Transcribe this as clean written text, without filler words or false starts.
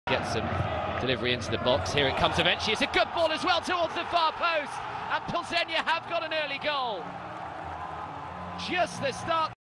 Gets some delivery into the box. Here it comes eventually. It's a good ball as well towards the far post. And Plzeň have got an early goal. Just the start.